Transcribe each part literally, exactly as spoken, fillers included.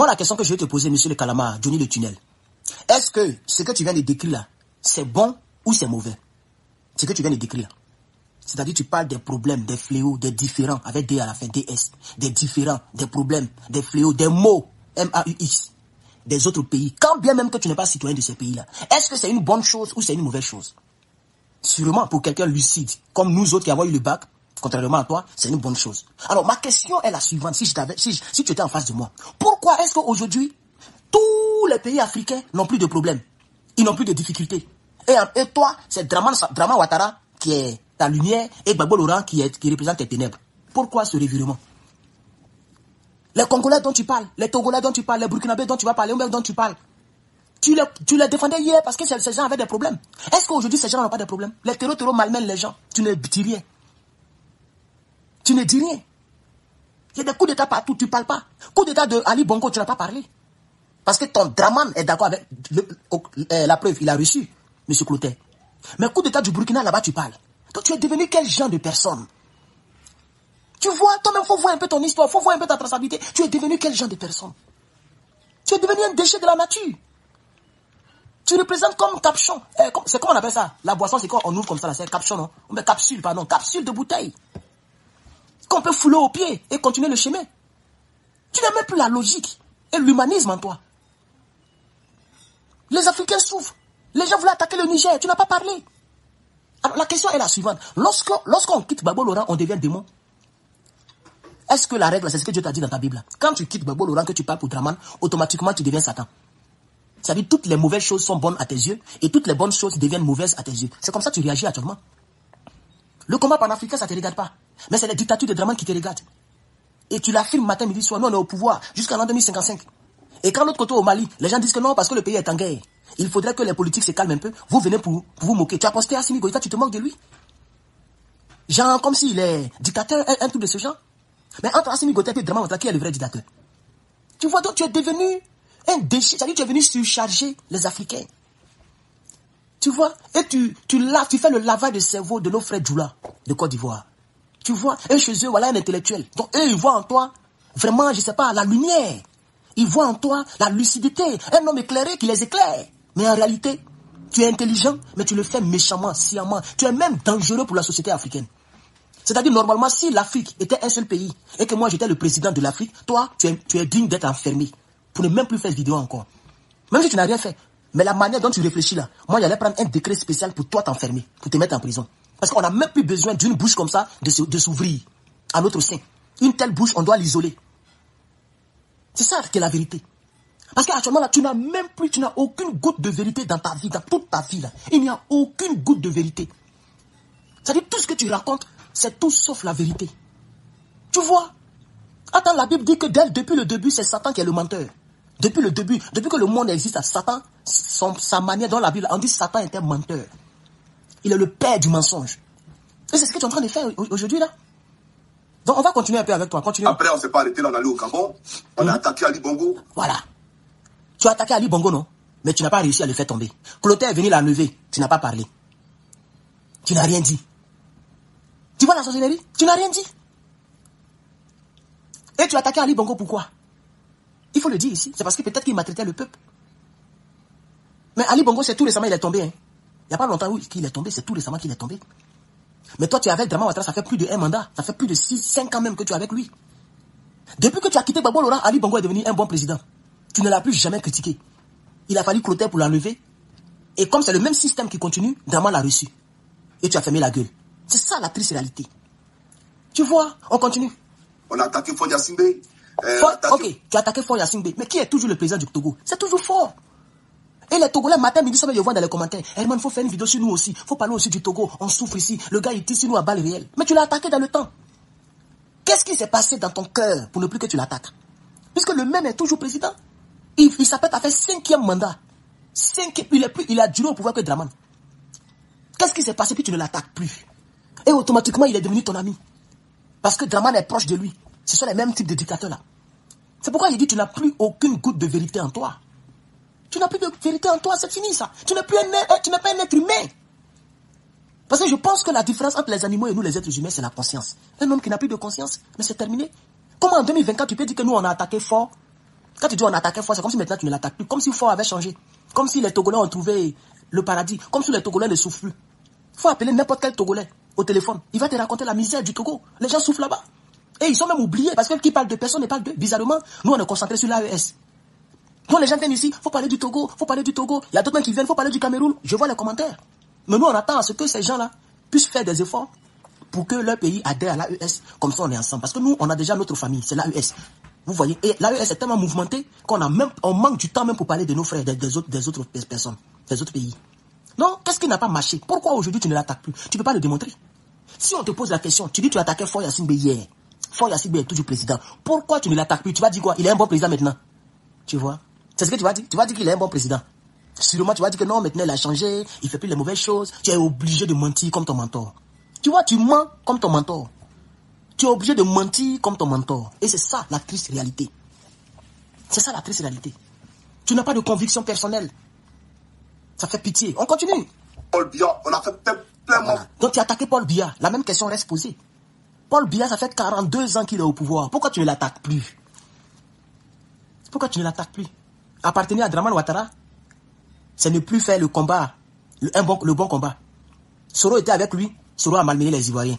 Moi, la question que je vais te poser, monsieur le Calamar, Johnny le Tunnel, est-ce que ce que tu viens de décrire là, c'est bon ou c'est mauvais? Ce que tu viens de décrire. C'est-à-dire tu parles des problèmes, des fléaux, des différents, avec D à la fin, D S, des différents, des problèmes, des fléaux, des mots, M A U X, des autres pays, quand bien même que tu n'es pas citoyen de ces pays-là. Est-ce que c'est une bonne chose ou c'est une mauvaise chose? Sûrement, pour quelqu'un lucide, comme nous autres qui avons eu le bac, contrairement à toi, c'est une bonne chose. Alors, ma question est la suivante, si, je t'avais, si, si tu étais en face de moi. Pourquoi est-ce qu'aujourd'hui, tous les pays africains n'ont plus de problèmes? Ils n'ont plus de difficultés. Et, et toi, c'est Draman, Draman Ouattara qui est ta lumière et Gbagbo Laurent qui, est, qui représente tes ténèbres. Pourquoi ce revirement? Les Congolais dont tu parles, les Togolais dont tu parles, les Burkinabés dont tu vas parler, ou même dont tu parles, Tu les, tu les défendais hier parce que ces, ces gens avaient des problèmes. Est-ce qu'aujourd'hui ces gens n'ont pas de problèmes? Les terreaux terreaux malmènent les gens. Tu ne dis rien. Tu ne dis rien. Il y a des coups d'état partout, tu ne parles pas. Coup d'état de Ali Bongo, tu n'as pas parlé. Parce que ton Draman est d'accord avec le, euh, la preuve, il a reçu, M. Clotet. Mais coup d'état du Burkina, là-bas, tu parles. Donc tu es devenu quel genre de personne? Tu vois, toi-même, il faut voir un peu ton histoire, il faut voir un peu ta traçabilité. Tu es devenu quel genre de personne? Tu es devenu un déchet de la nature. Tu représentes comme capchon. Eh, c'est comment on appelle ça? La boisson, c'est quoi? On ouvre comme ça, c'est capchon, non? Mais capsule, pardon. Capsule de bouteille. Qu'on peut fouler au pied et continuer le chemin. Tu n'as même plus la logique et l'humanisme en toi. Les Africains souffrent. Les gens voulaient attaquer le Niger. Tu n'as pas parlé. Alors, la question est la suivante. Lorsque, lorsqu'on quitte Gbagbo Laurent, on devient démon. Est-ce que la règle, c'est ce que Dieu t'a dit dans ta Bible? Quand tu quittes Gbagbo Laurent, que tu parles pour Draman, automatiquement, tu deviens Satan. C'est-à-dire toutes les mauvaises choses sont bonnes à tes yeux et toutes les bonnes choses deviennent mauvaises à tes yeux. C'est comme ça que tu réagis actuellement. Le combat panafricain, ça ne te regarde pas. Mais c'est la dictature de Draman qui te regarde. Et tu l'affirmes matin, midi, soir. Nous, on est au pouvoir jusqu'en l'an deux mille cinquante-cinq. Et quand l'autre côté au Mali, les gens disent que non, parce que le pays est en guerre. Il faudrait que les politiques se calment un peu. Vous venez pour, pour vous moquer. Tu as posté Assimi Goïta, tu te moques de lui. Genre, comme s'il est dictateur, un, un truc de ce genre. Mais entre Assimi Goïta et Draman Ouattara, qui est le vrai dictateur? Tu vois, donc tu es devenu un déchet, c'est-à-dire que tu es venu surcharger les Africains. Tu vois, et tu, tu laves, tu fais le lavage de cerveau de nos frères Djoula, de Côte d'Ivoire. Tu vois, et chez eux, voilà un intellectuel. Donc eux, ils voient en toi, vraiment, je sais pas, la lumière. Ils voient en toi la lucidité, un homme éclairé qui les éclaire. Mais en réalité, tu es intelligent, mais tu le fais méchamment, sciemment. Tu es même dangereux pour la société africaine. C'est-à-dire, normalement, si l'Afrique était un seul pays, et que moi j'étais le président de l'Afrique, toi, tu es, tu es digne d'être enfermé. Pour ne même plus faire vidéo encore. Même si tu n'as rien fait. Mais la manière dont tu réfléchis là, moi j'allais prendre un décret spécial pour toi t'enfermer, pour te mettre en prison. Parce qu'on n'a même plus besoin d'une bouche comme ça de, de s'ouvrir à notre sein. Une telle bouche, on doit l'isoler. C'est ça qui est la vérité. Parce qu'actuellement là, tu n'as même plus, tu n'as aucune goutte de vérité dans ta vie, dans toute ta vie là. Il n'y a aucune goutte de vérité. C'est-à-dire tout ce que tu racontes, c'est tout sauf la vérité. Tu vois? Attends, la Bible dit que dès, depuis le début, c'est Satan qui est le menteur. Depuis le début, depuis que le monde existe, Satan, son, sa manière dans la Bible, on dit Satan était menteur. Il est le père du mensonge. Et c'est ce que tu es en train de faire aujourd'hui là. Donc on va continuer un peu avec toi. Continue. Après, on ne s'est pas arrêté là, on est allé au Gabon. On mmh. a attaqué Ali Bongo. Voilà. Tu as attaqué Ali Bongo, non? Mais tu n'as pas réussi à le faire tomber. Clotet est venu la lever. Tu n'as pas parlé. Tu n'as rien dit. Tu vois la sorcellerie? Tu n'as rien dit. Et tu as attaqué Ali Bongo, pourquoi? Il faut le dire ici. C'est parce que peut-être qu'il maltraitait le peuple. Mais Ali Bongo, c'est tout récemment, il est tombé. Hein. Il n'y a pas longtemps qu'il est tombé, c'est tout récemment qu'il est tombé. Mais toi, tu es avec Draman Ouattara, ça fait plus de un mandat. Ça fait plus de six, cinq ans même que tu es avec lui. Depuis que tu as quitté Gbagbo Laurent, Ali Bongo est devenu un bon président. Tu ne l'as plus jamais critiqué. Il a fallu Clotet pour l'enlever. Et comme c'est le même système qui continue, Draman l'a reçu. Et tu as fermé la gueule. C'est ça la triste réalité. Tu vois, on continue. On a attaqué Fort Yassimbe. Euh, Fort, attaqué... Ok, tu as attaqué Fort Yassimbe. Mais qui est toujours le président du Togo? C'est toujours Fort. Et les Togolais, matin, midi, soir, ils voient dans les commentaires. Herman, il faut faire une vidéo sur nous aussi. Il faut parler aussi du Togo. On souffre ici. Le gars, il tire sur nous à balles réelles. Mais tu l'as attaqué dans le temps. Qu'est-ce qui s'est passé dans ton cœur pour ne plus que tu l'attaques? Puisque le même est toujours président. Il, il s'appelle à faire cinquième mandat. Cinquième, il, est plus, il a duré au pouvoir que Draman. Qu'est-ce qui s'est passé puis tu ne l'attaques plus? Et automatiquement, il est devenu ton ami. Parce que Draman est proche de lui. Ce sont les mêmes types de dictateurs là. C'est pourquoi il dit tu n'as plus aucune goutte de vérité en toi. Tu n'as plus de vérité en toi, c'est fini ça. Tu n'es plus un, tu n'es pas un être humain. Parce que je pense que la différence entre les animaux et nous les êtres humains, c'est la conscience. Un homme qui n'a plus de conscience, mais c'est terminé. Comment en deux mille vingt-quatre tu peux dire que nous on a attaqué Fort Quand tu dis on attaquait Faure, c'est comme si maintenant tu ne l'attaques plus. Comme si Faure avait changé. Comme si les Togolais ont trouvé le paradis. Comme si les Togolais ne souffrent plus. Il faut appeler n'importe quel Togolais au téléphone. Il va te raconter la misère du Togo. Les gens souffrent là-bas. Et ils sont même oubliés parce que qui parle de personne ne parle d'eux. Bizarrement, nous on est concentrés sur l'A E S. Donc les gens viennent ici, il faut parler du Togo, il faut parler du Togo. Il y a d'autres qui viennent, il faut parler du Cameroun. Je vois les commentaires. Mais nous on attend à ce que ces gens-là puissent faire des efforts pour que leur pays adhère à l'A E S. Comme ça on est ensemble. Parce que nous on a déjà notre famille, c'est l'A E S. Vous voyez, et l'A E S est tellement mouvementé qu'on a même, on manque du temps même pour parler de nos frères, des, des, autres, des autres personnes, des autres pays. Non, qu'est-ce qui n'a pas marché? Pourquoi aujourd'hui tu ne l'attaques plus? Tu ne peux pas le démontrer. Si on te pose la question, tu dis tu attaquais Faure Yacine Bey hier. Faure Yacine Bey est toujours président. Pourquoi tu ne l'attaques plus? Tu vas dire quoi? Il est un bon président maintenant. Tu vois? C'est ce que tu vas dire. Tu vas dire qu'il est un bon président. Sûrement tu vas dire que non, maintenant il a changé, il fait plus les mauvaises choses. Tu es obligé de mentir comme ton mentor. Tu vois, tu mens comme ton mentor. Tu es obligé de mentir comme ton mentor. Et c'est ça la triste réalité. C'est ça la triste réalité. Tu n'as pas de conviction personnelle. Ça fait pitié. On continue. Paul Biya, on a fait plein plein Voilà. Donc tu as attaqué Paul Biya. La même question reste posée. Paul Biya, ça fait quarante-deux ans qu'il est au pouvoir. Pourquoi tu ne l'attaques plus? Pourquoi tu ne l'attaques plus? Appartenir à Dramane Ouattara, c'est ne plus faire le combat, le, un bon, le bon combat. Soro était avec lui, Soro a malmené les Ivoiriens.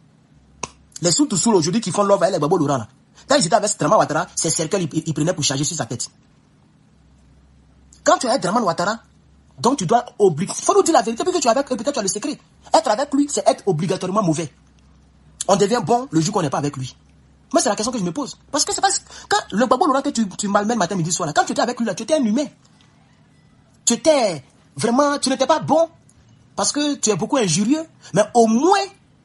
Les sous-tout-sous aujourd'hui qui font l'offre avec les Babo Laurent là. Quand ils étaient avec Dramane Ouattara, c'est cercueil ils, ils prenaient pour charger sur sa tête. Quand tu es avec Dramane Ouattara, donc tu dois obliger. Il faut nous dire la vérité, parce que tu es avec eux, peut-être tu as le secret. Être avec lui, c'est être obligatoirement mauvais. On devient bon le jour qu'on n'est pas avec lui. Moi, c'est la question que je me pose. Parce que c'est parce que quand le Babo Laurent que tu, tu malmènes matin, midi, soir là, quand tu étais avec lui là, tu étais un humain. Tu étais vraiment, tu n'étais pas bon parce que tu es beaucoup injurieux, mais au moins,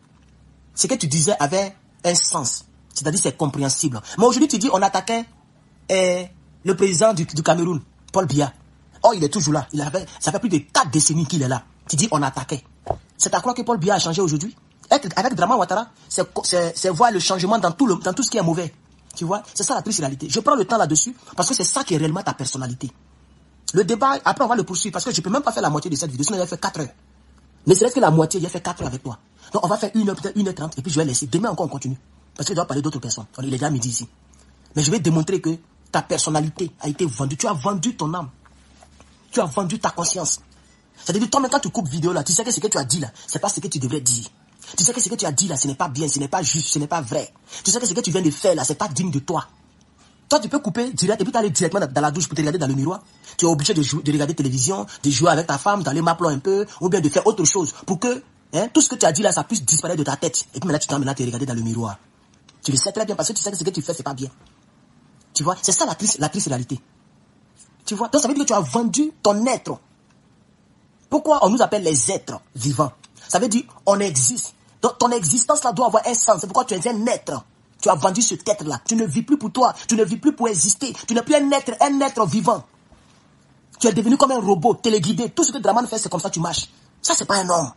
ce que tu disais avait un sens. C'est-à-dire c'est compréhensible. Mais aujourd'hui, tu dis on attaquait eh, le président du, du Cameroun, Paul Biya. Oh, il est toujours là. Il avait, ça fait plus de quatre décennies qu'il est là. Tu dis on attaquait. C'est à croire que Paul Biya a changé aujourd'hui? Avec Dramane Ouattara, c'est voir le changement dans tout, le, dans tout ce qui est mauvais. Tu vois? C'est ça la triste réalité. Je prends le temps là-dessus parce que c'est ça qui est réellement ta personnalité. Le débat, après on va le poursuivre parce que je ne peux même pas faire la moitié de cette vidéo. Sinon, il a fait quatre heures. Mais c'est que la moitié, j'ai fait quatre heures avec toi. Donc on va faire une heure, peut-être une heure trente, et puis je vais laisser. Demain encore on continue. Parce que je dois parler d'autres personnes. Il est déjà midi ici. Mais je vais démontrer que ta personnalité a été vendue. Tu as vendu ton âme. Tu as vendu ta conscience. C'est-à-dire, toi-même, quand tu coupes vidéo là, tu sais que ce que tu as dit là, c'est pas ce que tu devrais dire. Tu sais que ce que tu as dit là, ce n'est pas bien, ce n'est pas juste, ce n'est pas vrai. Tu sais que ce que tu viens de faire là, c'est pas digne de toi. Toi, tu peux couper direct et puis t'aller directement dans la douche pour te regarder dans le miroir. Tu es obligé de, jouer, de regarder télévision, de jouer avec ta femme, d'aller m'appeler un peu, ou bien de faire autre chose pour que hein, tout ce que tu as dit là, ça puisse disparaître de ta tête. Et puis maintenant, tu t'en maintenant te regarder dans le miroir. Tu le sais très bien parce que tu sais que ce que tu fais, c'est pas bien. Tu vois, c'est ça la triste, la triste réalité. Tu vois, donc ça veut dire que tu as vendu ton être. Pourquoi on nous appelle les êtres vivants? Ça veut dire on existe. Donc ton existence là doit avoir un sens. C'est pourquoi tu es un être. Tu as vendu ce être-là. Tu ne vis plus pour toi. Tu ne vis plus pour exister. Tu n'es plus un être, un être vivant. Tu es devenu comme un robot, téléguidé. Tout ce que Dramane fait, c'est comme ça que tu marches. Ça, c'est pas un homme.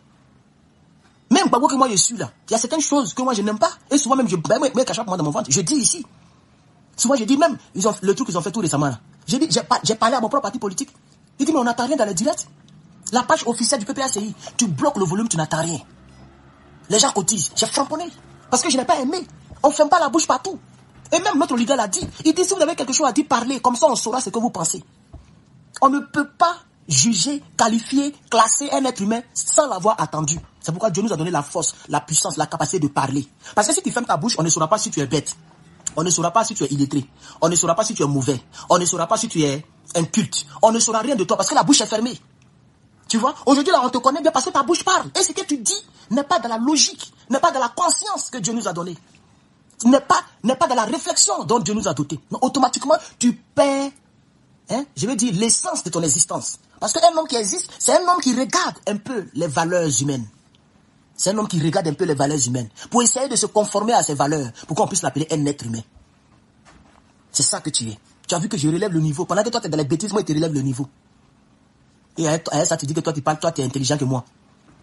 Même Gbagbo que moi je suis là, il y a certaines choses que moi je n'aime pas. Et souvent même, je me cache pas moi dans mon ventre. Je dis ici. Souvent je dis même, ils ont, le truc qu'ils ont fait tout récemment là. J'ai dit, j'ai parlé à mon propre parti politique. Il dit, mais on n'attend rien dans les directs. La page officielle du P P A C I, tu bloques le volume, tu n'attends rien. Les gens cotisent. J'ai framponné. Parce que je n'ai pas aimé. On ne ferme pas la bouche partout. Et même notre leader l'a dit. Il dit, si vous avez quelque chose à dire, parlez. Comme ça, on saura ce que vous pensez. On ne peut pas juger, qualifier, classer un être humain sans l'avoir attendu. C'est pourquoi Dieu nous a donné la force, la puissance, la capacité de parler. Parce que si tu fermes ta bouche, on ne saura pas si tu es bête. On ne saura pas si tu es illettré. On ne saura pas si tu es mauvais. On ne saura pas si tu es inculte. On ne saura rien de toi parce que la bouche est fermée. Tu vois, aujourd'hui là on te connaît bien parce que ta bouche parle. Et ce que tu dis n'est pas dans la logique, n'est pas dans la conscience que Dieu nous a donnée. N'est pas, n'est pas dans la réflexion dont Dieu nous a doté. Donc, automatiquement, tu perds, hein, je veux dire, l'essence de ton existence. Parce qu'un homme qui existe, c'est un homme qui regarde un peu les valeurs humaines. C'est un homme qui regarde un peu les valeurs humaines. Pour essayer de se conformer à ces valeurs, pour qu'on puisse l'appeler un être humain. C'est ça que tu es. Tu as vu que je relève le niveau. Pendant que toi tu es dans les bêtises, moi je te relève le niveau. Et à ça tu dis que toi tu parles, toi tu es intelligent que moi.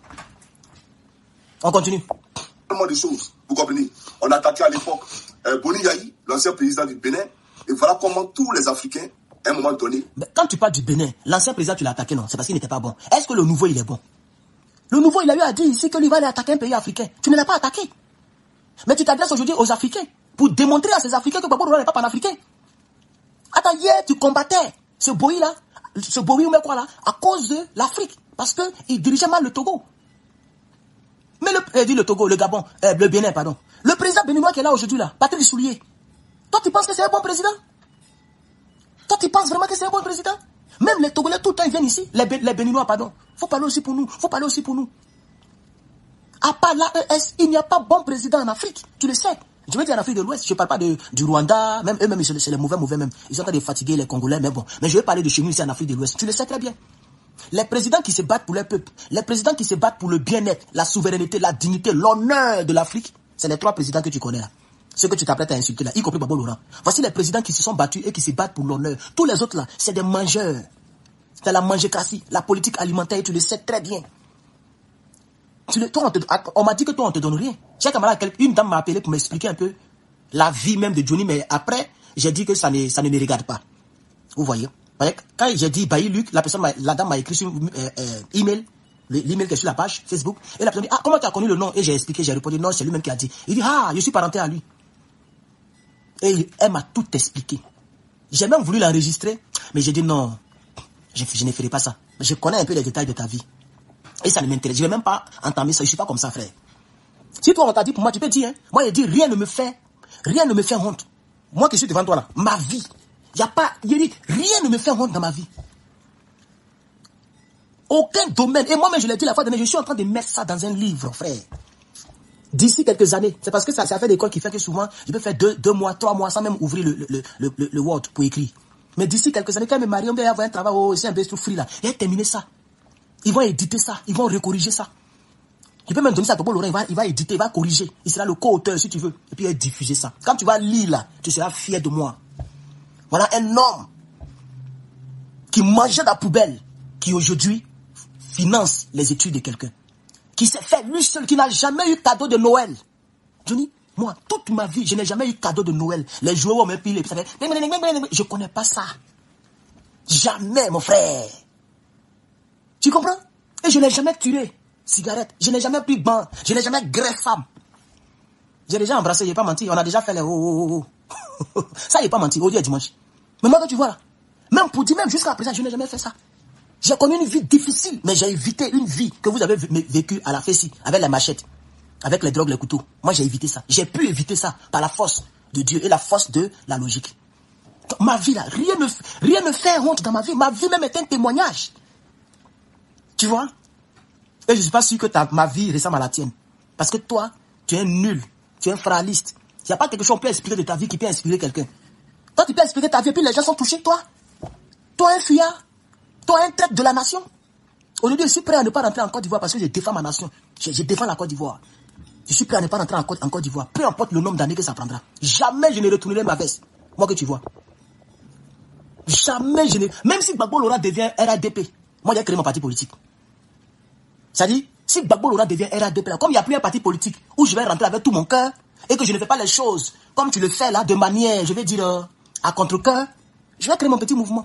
On continue. Tellement de choses, vous comprenez. On a attaqué à l'époque euh, Boni Yayi, l'ancien président du Bénin, et voilà comment tous les Africains, à un moment donné... Mais quand tu parles du Bénin, l'ancien président tu l'as attaqué, non, c'est parce qu'il n'était pas bon. Est-ce que le nouveau il est bon? Le nouveau il a eu à dire ici que lui va aller attaquer un pays africain. Tu ne l'as pas attaqué. Mais tu t'adresses aujourd'hui aux Africains pour démontrer à ces Africains que Gbagbo Laurent n'est pas panafricain. Attends, hier, tu combattais ce Boyi là, ce Boyi ou mais quoi là, à cause de l'Afrique. Parce qu'il dirigeait mal le Togo. Mais le, eh, dit le Togo, le Gabon, eh, le Bénin, pardon. Le président béninois qui est là aujourd'hui là, Patrice Soulier. Toi, tu penses que c'est un bon président? Toi, tu penses vraiment que c'est un bon président? Même les Togolais, tout le temps, ils viennent ici. Les, les Béninois, pardon. Faut parler aussi pour nous. Faut parler aussi pour nous. À part l'A E S, il n'y a pas bon président en Afrique. Tu le sais. Je veux dire en Afrique de l'Ouest, je ne parle pas de, du Rwanda. Même eux-mêmes, c'est les mauvais, mauvais même. Ils sont en train de fatiguer les Congolais, mais bon. Mais je vais parler de chez nous ici en Afrique de l'Ouest. Tu le sais très bien. Les présidents qui se battent pour leur peuple, les présidents qui se battent pour le bien-être, la souveraineté, la dignité, l'honneur de l'Afrique, c'est les trois présidents que tu connais là. Ceux que tu t'apprêtes à insulter là, y compris Babo Laurent. Voici les présidents qui se sont battus et qui se battent pour l'honneur. Tous les autres là, c'est des mangeurs. C'est la mangécratie, la politique alimentaire, tu le sais très bien. Tu le, toi, on, te, on m'a dit que toi, on te donne rien. J'ai camarade, une dame m'a appelé pour m'expliquer un peu la vie même de Johnny, mais après, j'ai dit que ça ne, ça ne me regarde pas. Vous voyez? Quand j'ai dit Bailly Luc, la personne, la dame m'a écrit sur euh, euh, email, l'email qui est sur la page Facebook, et la personne dit, ah, comment tu as connu le nom? Et j'ai expliqué, j'ai répondu, non, c'est lui-même qui a dit. Il dit, ah, je suis parenté à lui. Et elle m'a tout expliqué. J'ai même voulu l'enregistrer, mais j'ai dit non, je, je ne ferai pas ça. Je connais un peu les détails de ta vie. Et ça ne m'intéresse. Je ne vais même pas entamer ça. Je ne suis pas comme ça, frère. Si toi, on t'a dit pour moi, tu peux dire, hein. Moi, j'ai dit, rien ne me fait, rien ne me fait honte. Moi qui suis devant toi là, ma vie. Il n'y a pas, il dit, rien ne me fait honte dans ma vie. Aucun domaine. Et moi-même, je l'ai dit la fois dernière, je suis en train de mettre ça dans un livre, frère. D'ici quelques années, c'est parce que ça, ça fait l'école qui fait que souvent, je peux faire deux, deux mois, trois mois sans même ouvrir le, le, le, le, le Word pour écrire. Mais d'ici quelques années, quand je me marie, on va avoir un travail, oh, c'est un peu tout free là. Et terminer ça. Ils vont éditer ça, ils vont recorriger ça. Tu peux même donner ça à Bobo Laurent, il va, il va éditer, il va corriger. Il sera le co-auteur si tu veux. Et puis il va diffuser ça. Quand tu vas lire là, tu seras fier de moi. Voilà un homme qui mangeait la poubelle, qui aujourd'hui finance les études de quelqu'un. Qui s'est fait lui seul, qui n'a jamais eu cadeau de Noël. Johnny, moi, toute ma vie, je n'ai jamais eu cadeau de Noël. Les joueurs ont même pilé. Je ne connais pas ça. Jamais, mon frère. Tu comprends? Et je n'ai jamais tué cigarette. Je n'ai jamais pris bain. Je n'ai jamais greffé femme. J'ai déjà embrassé, je n'ai pas menti. On a déjà fait les oh, oh, oh. Ça, il n'est pas menti. Au dimanche. Mais moi, que tu vois là, même pour dire, même jusqu'à présent, je n'ai jamais fait ça. J'ai connu une vie difficile, mais j'ai évité une vie que vous avez vécue à la Fessie, avec les machettes, avec les drogues, les couteaux. Moi, j'ai évité ça. J'ai pu éviter ça par la force de Dieu et la force de la logique. Ma vie là, rien ne, rien ne fait honte dans ma vie. Ma vie même est un témoignage. Tu vois? Et je ne suis pas sûr que ta, ma vie ressemble à la tienne. Parce que toi, tu es nul. Tu es un fraliste. Il n'y a pas quelque chose qu'on peut expliquer de ta vie qui peut inspirer quelqu'un. Toi, tu peux expliquer ta vie et puis les gens sont touchés. Toi, toi un fuyard. Toi, un traître de la nation. Aujourd'hui, je suis prêt à ne pas rentrer en Côte d'Ivoire parce que je défends ma nation. Je, je défends la Côte d'Ivoire. Je suis prêt à ne pas rentrer en Côte, en Côte d'Ivoire. Peu importe le nombre d'années que ça prendra. Jamais je ne retournerai ma veste. Moi que tu vois. Jamais je ne... Même si Gbagbo Laurent devient R A D P, moi j'ai créé mon parti politique. C'est-à-dire, si Gbagbo Laurent devient R A D P, comme il n'y a plus un parti politique où je vais rentrer avec tout mon cœur et que je ne fais pas les choses comme tu le fais là, de manière, je vais dire, euh, à contre-cœur, je vais créer mon petit mouvement.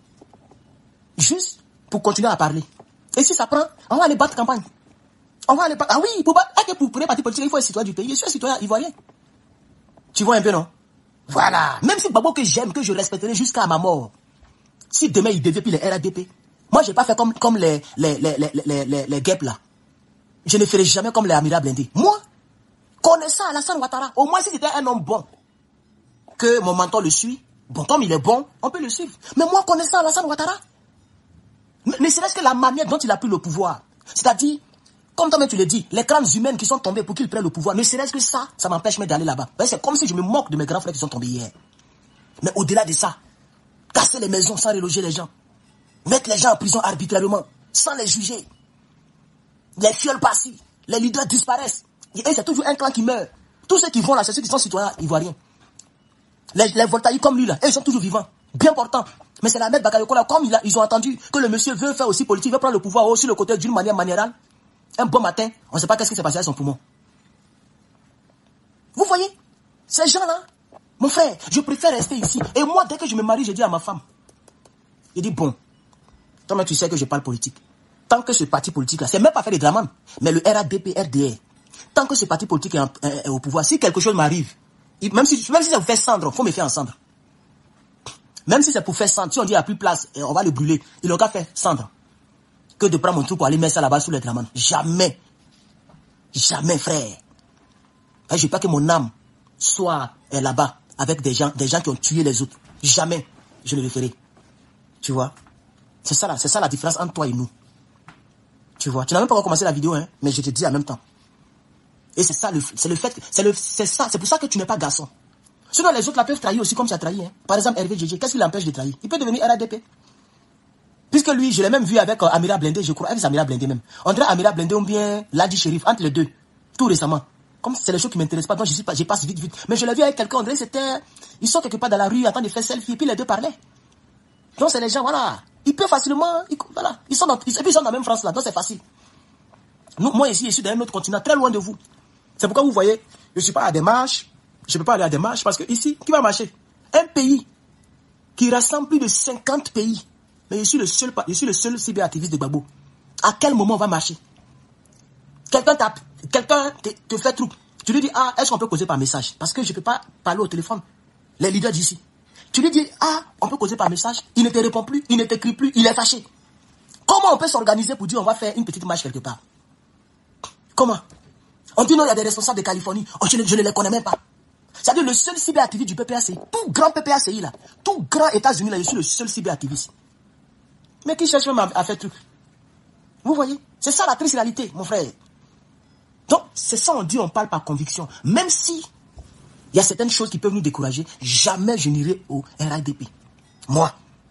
Juste pour continuer à parler. Et si ça prend, on va aller battre campagne. On va aller battre. Ah oui, pour battre, pour créer un parti politique, il faut être citoyen du pays. Je suis un citoyen ivoirien. Tu vois un peu, non? Voilà. Même si Gbagbo que j'aime, que je respecterai jusqu'à ma mort. Si demain il devait plus les R A D P, moi je n'ai pas fait comme, comme les, les, les, les, les, les, les guêpes là. Je ne ferai jamais comme les Amira Blindé. Moi, connaissant Alassane Ouattara, au moins si c'était un homme bon, que mon mentor le suit, bon, comme il est bon, on peut le suivre. Mais moi, connaissant Alassane Ouattara, mais, mais c'est-ce que la manière dont il a pris le pouvoir, c'est-à-dire, comme toi-même tu le dis, les crânes humaines qui sont tombés pour qu'ils prennent le pouvoir, ne serait-ce que ça, ça m'empêche même d'aller là-bas. C'est comme si je me moque de mes grands frères qui sont tombés hier. Mais au-delà de ça, casser les maisons sans reloger les gens, mettre les gens en prison arbitrairement, sans les juger, les fioles passent, les leaders disparaissent, et c'est toujours un clan qui meurt. Tous ceux qui vont là, c'est ceux qui sont citoyens ivoiriens. Les, les voltaïques comme lui là, ils sont toujours vivants, bien portants. Mais c'est la mère Bakayoko là, comme il a, ils ont entendu que le monsieur veut faire aussi politique, veut prendre le pouvoir aussi le côté d'une manière manérale. Un bon matin, on ne sait pas qu'est-ce qui s'est passé à son poumon. Vous voyez, ces gens-là, mon frère, je préfère rester ici. Et moi, dès que je me marie, je dis à ma femme, je dis bon, toi-même tu sais que je parle politique. Tant que ce parti politique-là, c'est même pas faire des drames, mais le R A D P, R D R, tant que ce parti politique est, en, est, est au pouvoir, si quelque chose m'arrive, même si, même si ça vous fait cendre, il faut me faire en cendre. Même si c'est pour faire cendre, si on dit il n'y a plus de place, et on va le brûler, il n'a qu'à faire cendre. Que de prendre mon truc pour aller mettre ça là-bas sous les drames. Jamais. Jamais, frère. Je ne veux pas que mon âme soit là-bas avec des gens, des gens qui ont tué les autres. Jamais je ne le ferai. Tu vois? C'est ça, là, c'est ça la différence entre toi et nous. Tu vois? Tu n'as même pas encore commencé la vidéo, hein, mais je te dis en même temps. Et c'est ça, le, c'est le fait, c'est le, c'est ça, c'est pour ça que tu n'es pas garçon. Sinon, les autres la peuvent trahir aussi comme tu as trahi. Hein. Par exemple, Hervé Djedje, qu'est-ce qui l'empêche de trahir? Il peut devenir R A D P. Puisque lui, je l'ai même vu avec euh, Amira Blindé, je crois, avec Amira Blindé même. On dirait Amira Blindé ou bien Ladi Sherif, entre les deux, tout récemment. Comme c'est les choses qui ne m'intéressent pas, donc je, suis pas, je passe vite, vite. Mais je l'ai vu avec quelqu'un, on dirait c'était, ils sont quelque part dans la rue, en train de faire selfie, et puis les deux parlaient. Donc c'est les gens, voilà. Ils peuvent facilement, ils, voilà. Ils sont dans, ils, et puis ils sont dans la même France là, donc c'est facile. Nous, moi ici, je suis dans un autre continent, très loin de vous. C'est pourquoi vous voyez, je ne suis pas à des marches, je ne peux pas aller à des marches, parce que ici, qui va marcher? Un pays qui rassemble plus de cinquante pays. Mais je suis le seul, je suis le seul cyberactiviste de Gbagbo. À quel moment on va marcher? Quelqu'un tape, quelqu'un te, te fait truc. Tu lui dis, ah, est-ce qu'on peut causer par message? Parce que je ne peux pas parler au téléphone. Les leaders d'ici. Tu lui dis, ah, on peut causer par message. Il ne te répond plus, il ne t'écrit plus, il est fâché. Comment on peut s'organiser pour dire, on va faire une petite marche quelque part? Comment? On dit non, il y a des responsables de Californie. Oh, je, ne, je ne les connais même pas. C'est-à-dire le seul cyberactiviste du P P A C I, tout grand P P A C I là, tout grand États-Unis là, je suis le seul cyberactiviste. Mais qui cherche même à, à faire truc? Vous voyez? C'est ça la triste réalité, mon frère. Donc, c'est ça on dit, on parle par conviction. Même si il y a certaines choses qui peuvent nous décourager, jamais je n'irai au R A D P. Moi.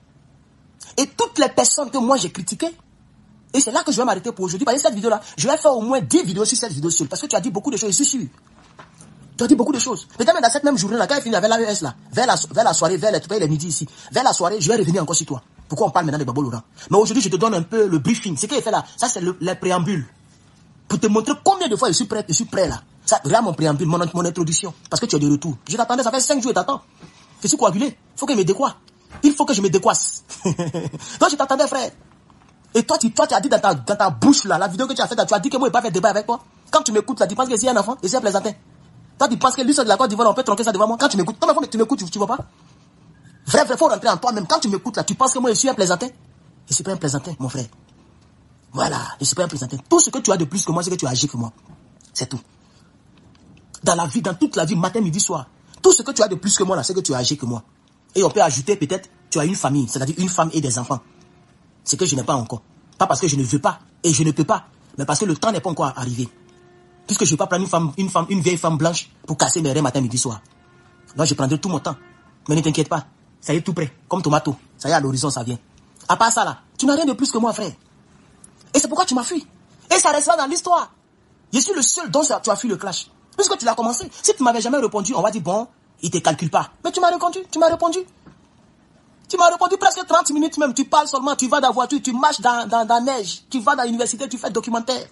Et toutes les personnes que moi j'ai critiquées, et c'est là que je vais m'arrêter pour aujourd'hui. Parce que cette vidéo-là, je vais faire au moins dix vidéos sur cette vidéo seule. Parce que tu as dit beaucoup de choses, je suis sûr. Tu as dit beaucoup de choses. Peut-être même dans cette même journée-là, quand il finit avec l'A E S là, vers la, vers la soirée, vers les, les midi ici, vers la soirée, je vais revenir encore sur toi. Pourquoi on parle maintenant de Gbagbo Laurent? Mais aujourd'hui, je te donne un peu le briefing. Ce qu'il fait là, ça c'est le, le préambule. Pour te montrer combien de fois je suis prêt, je suis prêt là. Ça, regarde mon préambule, mon, mon introduction. Parce que tu es de retour. Je t'attendais, ça fait cinq jours et t'attends. Je suis coagulé. Il faut que je me décoie. Il faut que je me décoisse. Donc je t'attendais, frère. Et toi, tu, toi, tu as dit dans ta, dans ta bouche là, la vidéo que tu as faite, tu as dit que moi, je ne vais pas faire débat avec toi. Quand tu m'écoutes là, tu penses que c'est un enfant et c'est un plaisantin. Toi, tu penses que lui, c'est de la Côte d'Ivoire, on peut tronquer ça devant moi. Quand tu m'écoutes, toi, tu m'écoutes, tu, tu vois pas? Vrai, vrai, faut rentrer en toi-même. Quand tu m'écoutes là, tu penses que moi, je suis un plaisantin? Je ne suis pas un plaisantin, mon frère. Voilà, je ne suis pas un plaisantin. Tout ce que tu as de plus que moi, c'est que tu agis que moi. C'est tout. Dans la vie, dans toute la vie, matin, midi, soir. Tout ce que tu as de plus que moi là, c'est que tu agis que moi. Et on peut ajouter peut-être, tu as une famille, c'est-à-dire une femme et des enfants. C'est que je n'ai pas encore. Pas parce que je ne veux pas et je ne peux pas, mais parce que le temps n'est pas encore arrivé. Puisque je ne vais pas prendre une femme, une femme, une vieille femme blanche pour casser mes reins matin, midi, soir. Donc je prendrai tout mon temps. Mais ne t'inquiète pas, ça y est tout prêt, comme tomato. Ça y est à l'horizon, ça vient. À part ça là, tu n'as rien de plus que moi, frère. Et c'est pourquoi tu m'as fui. Et ça restera dans l'histoire. Je suis le seul dont tu as fui le clash. Puisque tu l'as commencé. Si tu m'avais jamais répondu, on va dire bon, il ne te calcule pas. Mais tu m'as répondu, tu m'as répondu. Tu m'as répondu presque trente minutes même. Tu parles seulement, tu vas dans la voiture, tu marches dans, dans, dans la neige. Tu vas dans l'université, tu fais documentaire.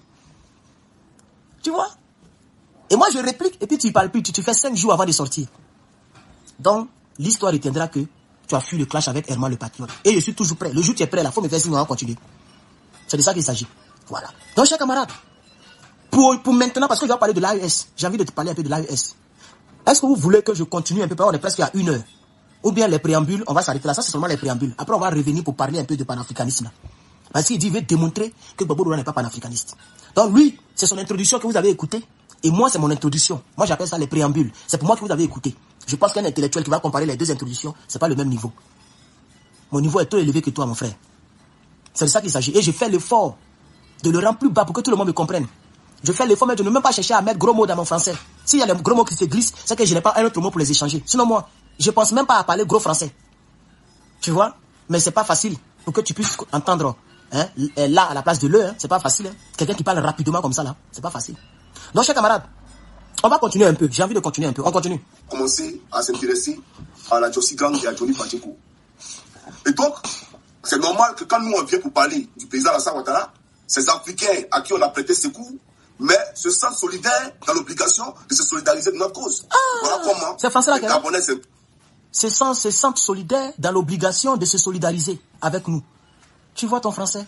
Tu vois? Et moi, je réplique, et puis tu ne parles plus. Tu, tu fais cinq jours avant de sortir. Donc, l'histoire retiendra que tu as fui le clash avec Herman le Patriote. Et je suis toujours prêt. Le jour où tu es prêt, il faut me faire signe, on va continuer. C'est de ça qu'il s'agit. Voilà. Donc, chers camarades, pour, pour maintenant, parce que je vais parler de l'A E S, j'ai envie de te parler un peu de l'A E S. Est-ce que vous voulez que je continue un peu? On est presque à une heure. Ou bien les préambules, on va s'arrêter là. Ça, c'est seulement les préambules. Après, on va revenir pour parler un peu de panafricanisme. Parce qu'il dit, il veut démontrer que Gbagbo Laurent n'est pas panafricaniste. Donc, lui, c'est son introduction que vous avez écoutée. Et moi, c'est mon introduction. Moi, j'appelle ça les préambules. C'est pour moi que vous avez écouté. Je pense qu'un intellectuel qui va comparer les deux introductions, c'est pas le même niveau. Mon niveau est trop élevé que toi, mon frère. C'est de ça qu'il s'agit. Et je fais l'effort de le rendre plus bas pour que tout le monde me comprenne. Je fais l'effort, mais je ne veux même pas chercher à mettre gros mots dans mon français. S'il y a des gros mots qui se glissent, c'est que je n'ai pas un autre mot pour les échanger. Sinon, moi, je pense même pas à parler gros français. Tu vois? Mais c'est pas facile pour que tu puisses entendre hein, là à la place de le. Hein, c'est pas facile. Hein. Quelqu'un qui parle rapidement comme ça, là, c'est pas facile. Donc, chers camarades, on va continuer un peu. J'ai envie de continuer un peu. On continue. Commencer à s'intéresser à la Jossi Gang et à Johnny Pacheco. Et donc, c'est normal que quand nous on vient pour parler du président Alassane Ouattara, ces Africains à qui on a prêté secours, mais se sentent solidaires dans l'obligation de se solidariser de notre cause. Ah, voilà comment c'est français, les Gabonais se... Se, sent, se sentent solidaires dans l'obligation de se solidariser avec nous. Tu vois ton français?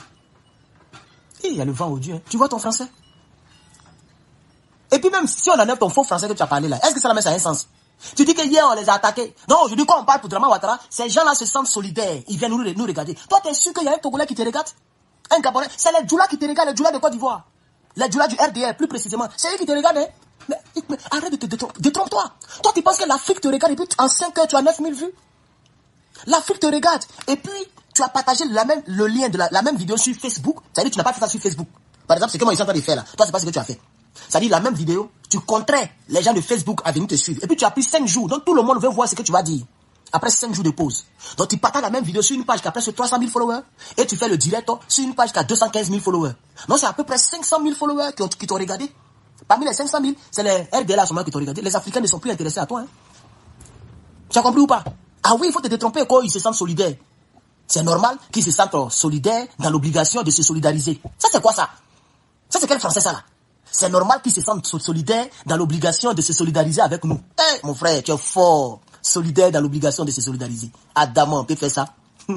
Il y a le vent au Dieu. Hein. Tu vois ton français? Et puis même si on enlève ton faux français que tu as parlé là, est-ce que ça la met ça a un sens? Tu dis que hier, on les a attaqués. Donc, aujourd'hui, quand on parle pour Draman Ouattara, ces gens-là se sentent solidaires. Ils viennent nous, nous regarder. Toi, t'es sûr qu'il y a un Togolais qui te regarde? Un Gabonais? C'est les Djoula qui te regardent, les Djoula de Côte d'Ivoire. Les Djoula du R D R, plus précisément. C'est eux qui te regardent, hein? Mais, mais arrête de te détromper. Détrompe-toi. Toi, tu penses que l'Afrique te regarde et puis en cinq heures, tu as neuf mille vues? L'Afrique te regarde. Et puis, tu as partagé la même, le lien de la, la même vidéo sur Facebook. Ça veut dire que tu n'as pas fait ça sur Facebook. Par exemple, c'est comment ils sont en train de faire là. Toi, c'est pas ce que tu as fait. Ça veut dire la même vidéo, tu contrains les gens de Facebook à venir te suivre. Et puis, tu as pris cinq jours. Donc, tout le monde veut voir ce que tu vas dire. Après cinq jours de pause. Donc, tu partages la même vidéo sur une page qui a presque trois cent mille followers. Et tu fais le direct sur une page qui a deux cent quinze mille followers. Donc, c'est à peu près cinq cent mille followers qui, ont, qui t'ont regardé. Parmi les cinq cent mille, c'est les R D L qui t'ont regardé. Les Africains ne sont plus intéressés à toi. Hein. Tu as compris ou pas? Ah oui, il faut te détromper quand ils se sentent solidaires. C'est normal qu'ils se sentent solidaires dans l'obligation de se solidariser. Ça, c'est quoi ça? Ça, c'est quel français ça là? C'est normal qu'ils se sentent solidaires dans l'obligation de se solidariser avec nous. Eh, hey, mon frère, tu es fort. Solidaire dans l'obligation de se solidariser. Adamant, on peut faire ça. Eh,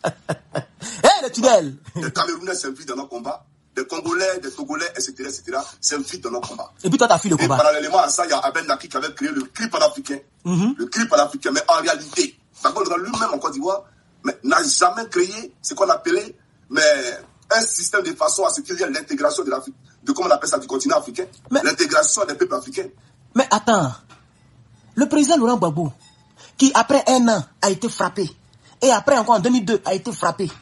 hey, le tunnel. Les Camerounais s'invitent dans nos combats. Des Congolais, des Togolais, et cetera, et cetera, s'invitent dans nos combats. Et puis toi, tu as fui le combat. Et parallèlement à ça, il y a Abel Naki qui avait créé le cri panafricain. Mm-hmm. Le cri panafricain. Mais en réalité, Gbagbo lui-même en Côte d'Ivoire n'a jamais créé ce qu'on appelait mais, un système de façon à ce qu'il y ait l'intégration de l'Afrique, de comment on appelle ça, du continent africain. L'intégration des peuples africains. Mais attends, le président Laurent Gbagbo, qui après un an a été frappé, et après encore en deux mille deux a été frappé.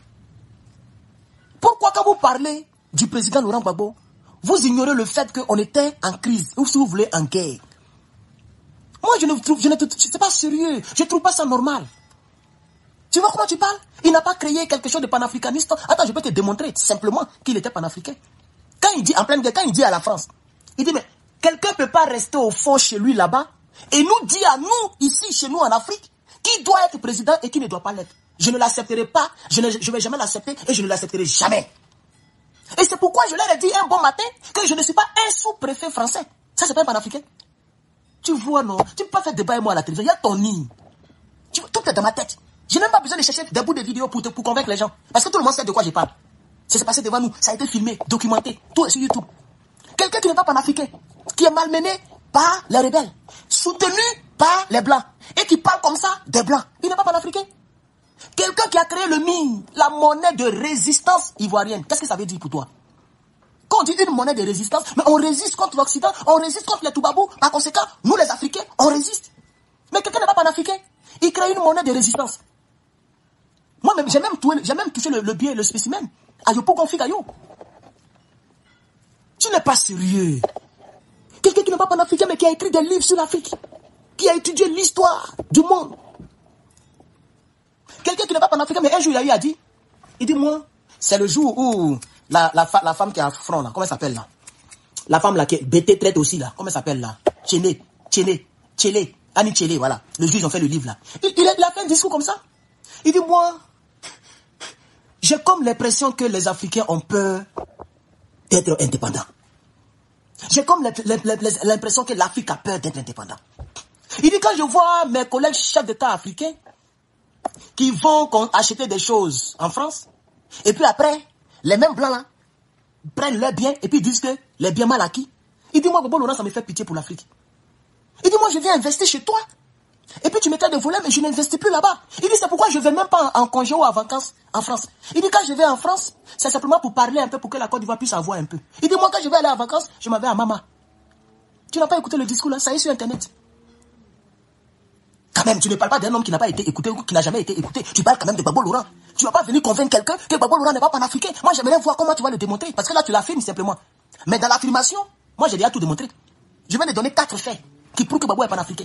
Pourquoi quand vous parlez du président Laurent Gbagbo, vous ignorez le fait qu'on était en crise, ou si vous voulez en guerre? Moi, je ne trouve, je ne trouve, c'est pas sérieux, je ne trouve pas ça normal. Tu vois comment tu parles? Il n'a pas créé quelque chose de panafricaniste. Attends, je peux te démontrer simplement qu'il était panafricain. Quand il dit, en pleine guerre, quand il dit à la France, il dit, mais quelqu'un ne peut pas rester au fond chez lui là-bas et nous dire à nous, ici, chez nous en Afrique, qui doit être président et qui ne doit pas l'être. Je ne l'accepterai pas, je ne je vais jamais l'accepter et je ne l'accepterai jamais. Et c'est pourquoi je leur ai dit un bon matin que je ne suis pas un sous-préfet français. Ça, c'est pas un panafricain. Tu vois, non? Tu ne peux pas faire débat avec moi à la télévision. Il y a ton nid. Tu, tout est dans ma tête. Je n'ai même pas besoin de chercher des bouts de vidéos pour, te, pour convaincre les gens. Parce que tout le monde sait de quoi je parle. Ça s'est passé devant nous. Ça a été filmé, documenté. Tout est sur YouTube. Quelqu'un qui n'est pas panafricain, qui est malmené par les rebelles, soutenu par les blancs, et qui parle comme ça des blancs, il n'est pas panafricain. Quelqu'un qui a créé le M I N, la monnaie de résistance ivoirienne. Qu'est-ce que ça veut dire pour toi? Quand on dit une monnaie de résistance, mais on résiste contre l'Occident, on résiste contre les Toubabou. Par conséquent, nous les Africains, on résiste. Mais quelqu'un n'est pas panafricain. Il crée une monnaie de résistance. Moi, même, j'ai même, j'ai même touché le, le billet, le spécimen. Ayopo Gonfigayo. Tu n'es pas sérieux. Quelqu'un qui n'est pas panafricain, mais qui a écrit des livres sur l'Afrique. Qui a étudié l'histoire du monde. Quelqu'un qui n'est pas panafricain, mais un jour il a eu à dire, il dit, moi, c'est le jour où la, la, la femme qui a front là, comment elle s'appelle là? La femme là qui est B T traite aussi là, comment elle s'appelle là? Tchéné, Tchéné, Tchéné, Annie Tchéné, voilà. Le jour ils ont fait le livre là. Il, il, a, il a fait un discours comme ça. Il dit, moi, j'ai comme l'impression que les Africains ont peur d'être indépendants. J'ai comme l'impression que l'Afrique a peur d'être indépendant. Il dit, quand je vois mes collègues chefs d'État africains qui vont acheter des choses en France, et puis après, les mêmes blancs là, prennent leurs biens et puis disent que les biens mal acquis. Il dit, moi, Bobo Laurent, ça me fait pitié pour l'Afrique. Il dit, moi, je viens investir chez toi. Et puis tu me traites de voler, mais je n'investis plus là-bas. Il dit, c'est pourquoi je ne vais même pas en, en congé ou en vacances en France. Il dit, quand je vais en France, c'est simplement pour parler un peu, pour que la Côte d'Ivoire puisse avoir un peu. Il dit, moi, quand je vais aller en vacances, je m'en vais à Mama. Tu n'as pas écouté le discours là, ça est sur Internet. Quand même, tu ne parles pas d'un homme qui n'a pas été écouté ou qui n'a jamais été écouté. Tu parles quand même de Gbagbo Laurent. Tu ne vas pas venir convaincre quelqu'un que Gbagbo Laurent n'est pas panafricain. Moi, j'aimerais voir comment tu vas le démontrer. Parce que là, tu l'affirmes simplement. Mais dans l'affirmation, moi, j'ai déjà tout démontré. Je vais te donner quatre faits qui prouvent que Gbagbo est panafricain.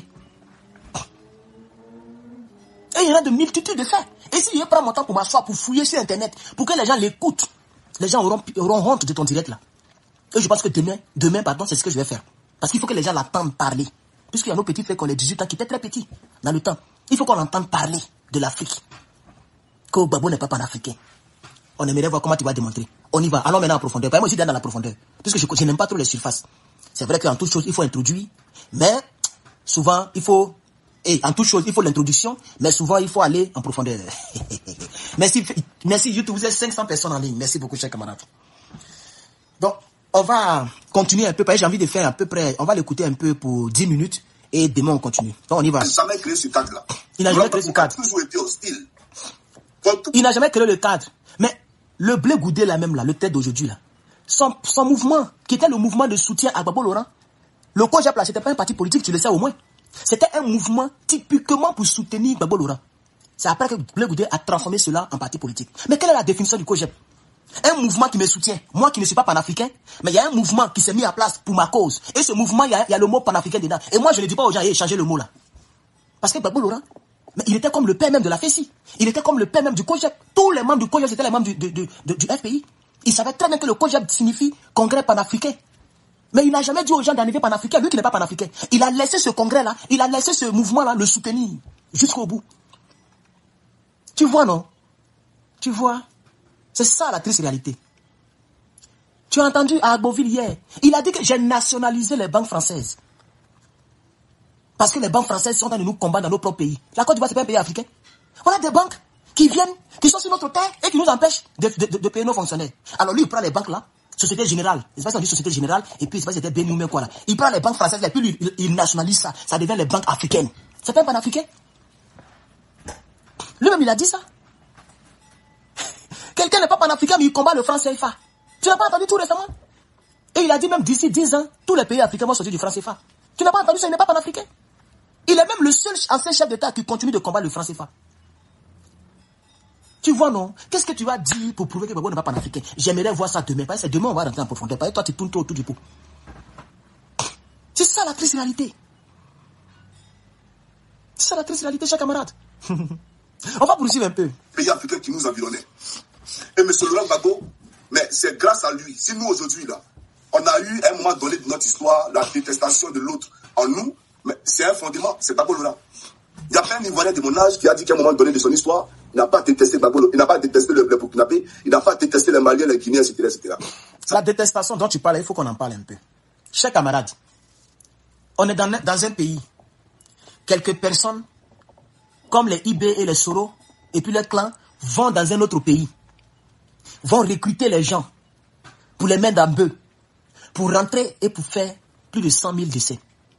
Et il y en a de multitudes de faits. Et si je prends mon temps pour m'asseoir, pour fouiller sur Internet, pour que les gens l'écoutent, les gens auront, auront honte de ton direct là. Et je pense que demain, demain, pardon, c'est ce que je vais faire. Parce qu'il faut que les gens l'entendent parler. Puisqu'il y a nos petits frères qui ont les dix-huit ans, qui étaient très petits dans le temps. Il faut qu'on entende parler de l'Afrique. Que Gbagbo n'est pas panafricain. On aimerait voir comment tu vas démontrer. On y va. Allons maintenant en profondeur. Moi aussi, dans la profondeur. Puisque je, je n'aime pas trop les surfaces. C'est vrai qu'en toute chose, il faut introduire. Mais, souvent, il faut... Et en toute chose, il faut l'introduction. Mais souvent, il faut aller en profondeur. Merci, merci YouTube. Vous êtes cinq cents personnes en ligne. Merci beaucoup, chers camarades. Donc, on va continuer un peu. J'ai envie de faire à peu près... On va l'écouter un peu pour dix minutes. Et demain, on continue. Donc, on y va. Il n'a jamais créé ce cadre-là. Il n'a jamais créé ce cadre. Il a toujours été hostile. Il n'a jamais créé le cadre. Mais le Blé Goudé, là même, là, le tête d'aujourd'hui, là, son, son mouvement, qui était le mouvement de soutien à Gbagbo Laurent, le COJEP, là, c'était pas un parti politique, tu le sais au moins. C'était un mouvement typiquement pour soutenir Gbagbo Laurent. C'est après que Blé Goudé a transformé cela en parti politique. Mais quelle est la définition du COJEP? Un mouvement qui me soutient. Moi qui ne suis pas panafricain, mais il y a un mouvement qui s'est mis à place pour ma cause. Et ce mouvement, il y a, il y a le mot panafricain dedans. Et moi, je ne dis pas aux gens, hey, changez le mot là. Parce que Gbagbo Laurent, mais il était comme le père même de la F E C I. Il était comme le père même du COJEP. Tous les membres du COJEP, c'était les membres du, du, du, du, du F P I. Il savait très bien que le COJEP signifie congrès panafricain. Mais il n'a jamais dit aux gens d'arriver panafricain, lui qui n'est pas panafricain. Il a laissé ce congrès-là, il a laissé ce mouvement-là le soutenir jusqu'au bout. Tu vois, non? Tu vois? C'est ça la triste réalité. Tu as entendu à Agboville hier, il a dit que j'ai nationalisé les banques françaises. Parce que les banques françaises sont en train de nous combattre dans nos propres pays. La Côte d'Ivoire, c'est pas un pays africain. On a des banques qui viennent, qui sont sur notre terre et qui nous empêchent de, de, de, de payer nos fonctionnaires. Alors lui, il prend les banques là, Société Générale. Je sais pas si on dit Société Générale, et puis je sais pas si c'était Benou mais quoi là. Il prend les banques françaises et puis lui, il, il nationalise ça. Ça devient les banques africaines. C'est pas un panafricain? Lui-même, il a dit ça. Quelqu'un n'est pas panafricain, mais il combat le franc C F A. Tu n'as pas entendu tout récemment? Et il a dit même d'ici dix ans, tous les pays africains vont sortir du franc C F A. Tu n'as pas entendu ça, il n'est pas panafricain. Il est même le seul ancien chef d'État qui continue de combattre le franc C F A. Tu vois, non? Qu'est-ce que tu vas dire pour prouver que Gbagbo n'est pas panafricain? J'aimerais voir ça demain. Parce que demain, on va rentrer en profondeur. Parce que toi, tu tournes trop autour du pot. C'est ça la triste réalité. C'est ça la triste réalité, chers camarades. On va poursuivre un peu. Pays africains qui nous environnaient. Et M. Laurent Gbagbo, mais c'est grâce à lui. Si nous, aujourd'hui, là, on a eu, à un moment donné de notre histoire, la détestation de l'autre en nous, mais c'est un fondement, c'est Gbagbo Laurent. Il y a plein d'Ivoiriens de mon âge qui a dit qu'à un moment donné de son histoire, il n'a pas détesté Gbagbo, il n'a pas détesté le, le Burkinabé, il n'a pas détesté les Maliens, les Guinéens, et cetera, et cetera. La détestation dont tu parles, il faut qu'on en parle un peu. Chers camarades, on est dans, dans un pays, quelques personnes, comme les I B et les Soro, et puis les clans, vont dans un autre pays, vont recruter les gens, pour les mettre en bœuf, pour rentrer et pour faire plus de cent mille décès.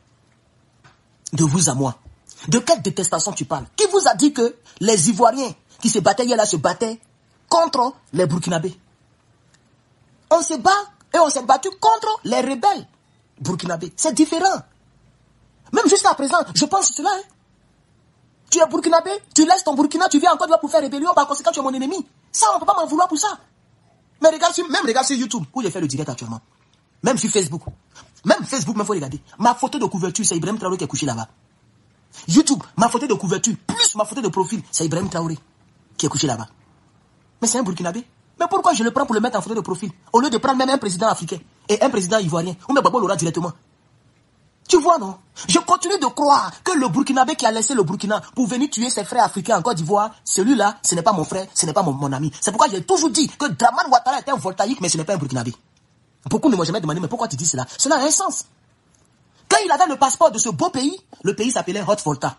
De vous à moi. De quelle détestation tu parles? Qui vous a dit que les Ivoiriens qui se battaient hier là se battaient contre les Burkinabés? On se bat et on s'est battu contre les rebelles burkinabés. C'est différent. Même jusqu'à présent, je pense cela. Hein. Tu es burkinabé, tu laisses ton Burkina, tu viens encore pour faire rébellion, par conséquent tu es mon ennemi. Ça, on ne peut pas m'en vouloir pour ça. Mais regarde sur, même regarde sur YouTube, où j'ai fait le direct actuellement. Même sur Facebook. Même Facebook, il faut regarder. Ma photo de couverture, c'est Ibrahim Traoré qui est couché là-bas. YouTube, ma photo de couverture, plus ma photo de profil, c'est Ibrahim Traoré qui est couché là-bas. Mais c'est un Burkinabé. Mais pourquoi je le prends pour le mettre en photo de profil, au lieu de prendre même un président africain et un président ivoirien, ou même Gbagbo Laurent directement? Tu vois, non? Je continue de croire que le Burkinabé qui a laissé le Burkina pour venir tuer ses frères africains en Côte d'Ivoire, celui-là, ce n'est pas mon frère, ce n'est pas mon, mon ami. C'est pourquoi j'ai toujours dit que Dramane Ouattara était un voltaïque, mais ce n'est pas un Burkinabé. Beaucoup ne m'ont jamais demandé, mais pourquoi tu dis cela? Cela a un sens. Quand il avait le passeport de ce beau pays, le pays s'appelait Haute Volta.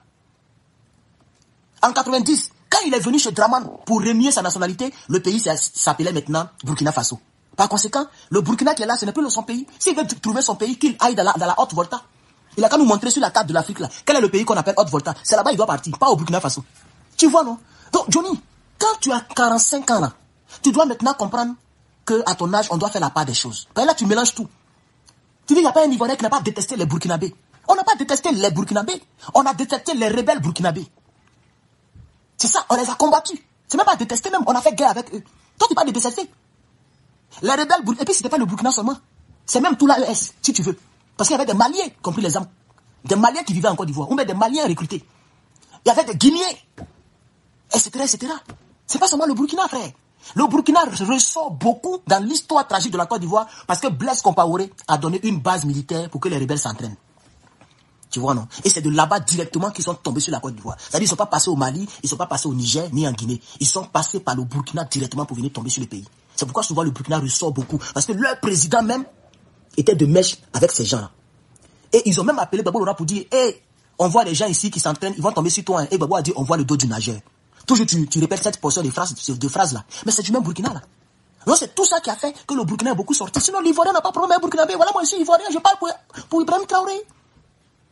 En quatre-vingt-dix, quand il est venu chez Dramane pour renier sa nationalité, le pays s'appelait maintenant Burkina Faso. Par conséquent, le Burkina qui est là, ce n'est plus son pays. S'il veut trouver son pays, qu'il aille dans la, dans la Haute Volta. Il a qu'à nous montrer sur la carte de l'Afrique là. Quel est le pays qu'on appelle Haute Volta? C'est là-bas il doit partir, pas au Burkina Faso. Tu vois, non? Donc, Johnny, quand tu as quarante-cinq ans là, tu dois maintenant comprendre qu'à ton âge, on doit faire la part des choses. Parce que là, tu mélanges tout. Tu dis, il n'y a pas un Ivoirien qui n'a pas détesté les Burkinabés. On n'a pas détesté les Burkinabés. On a détesté les rebelles Burkinabés. C'est ça, on les a combattus. C'est même pas détesté, même, on a fait guerre avec eux. Toi, tu parles de détester. Les rebelles Burkinabés, et puis c'était pas le Burkina seulement. C'est même tout l'A E S, si tu veux. Parce qu'il y avait des Maliens, compris les hommes. Des Maliens qui vivaient en Côte d'Ivoire. Ou même des Maliens recrutés. Il y avait des Guinéens. Etc, et cetera. C'est pas seulement le Burkina, frère. Le Burkina ressort beaucoup dans l'histoire tragique de la Côte d'Ivoire parce que Blaise Compaoré a donné une base militaire pour que les rebelles s'entraînent. Tu vois, non? Et c'est de là-bas directement qu'ils sont tombés sur la Côte d'Ivoire. C'est-à-dire qu'ils ne sont pas passés au Mali, ils ne sont pas passés au Niger, ni en Guinée. Ils sont passés par le Burkina directement pour venir tomber sur le pays. C'est pourquoi souvent le Burkina ressort beaucoup. Parce que leur président même était de mèche avec ces gens-là. Et ils ont même appelé Gbagbo Laurent pour dire, hé, hey, on voit les gens ici qui s'entraînent, ils vont tomber sur toi. Hein. Et Gbagbo a dit, on voit le dos du nageur. Toujours tu, tu répètes cette portion de phrases, de phrases là. Mais c'est du même Burkina là. Donc c'est tout ça qui a fait que le Burkina est beaucoup sorti. Sinon l'Ivoirien n'a pas de problème avec le Burkinabé. Voilà, moi je suis Ivoirien, je parle pour, pour Ibrahim Traoré.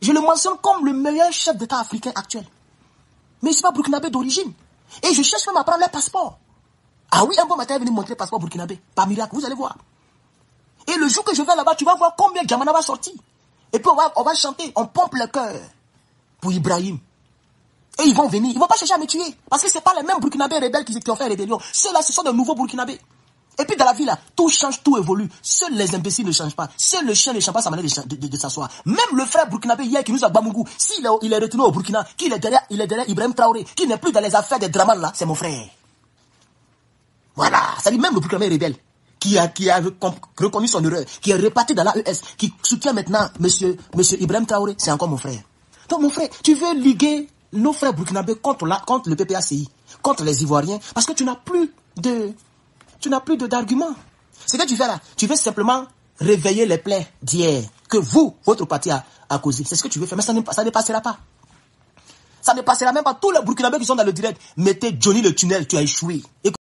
Je le mentionne comme le meilleur chef d'État africain actuel. Mais je ne suis pas burkinabé d'origine. Et je cherche même à prendre leur passeport. Ah oui, un bon matin, il est venu montrer le passeport burkinabé. Par miracle, vous allez voir. Et le jour que je vais là-bas, tu vas voir combien Djamana va sortir. Et puis on va, on va chanter, on pompe le cœur pour Ibrahim. Et ils vont venir, ils ne vont pas chercher à me tuer. Parce que ce n'est pas les mêmes burkinabés rebelles qui, qui ont fait rébellion. Ceux-là, ce sont de nouveaux burkinabés. Et puis dans la vie là, tout change, tout évolue. Seuls les imbéciles ne changent pas. Seul le chien ne change pas sa manière de, de, de, de s'asseoir. Même le frère burkinabé hier qui nous a Bamungou, s'il est, il est retourné au Burkina, qu'il est derrière, il est derrière Ibrahim Traoré, qui n'est plus dans les affaires des dramas là, c'est mon frère. Voilà, ça dit même le burkinabé rebelle, qui a, qui a reconnu son erreur, qui est reparti dans l'A E S, qui soutient maintenant monsieur, monsieur Ibrahim Traoré, c'est encore mon frère. Donc mon frère, tu veux liguer nos frères burkinabés contre, la, contre le P P A C I, contre les Ivoiriens, parce que tu n'as plus de... Tu n'as plus d'arguments. Ce que tu fais là, tu veux simplement réveiller les plaies d'hier que vous, votre parti a, a causé. C'est ce que tu veux faire, mais ça ne, ça ne passera pas. Ça ne passera même pas. Tous les Burkinabés qui sont dans le direct, mettez Johnny le tunnel, tu as échoué. Écoute.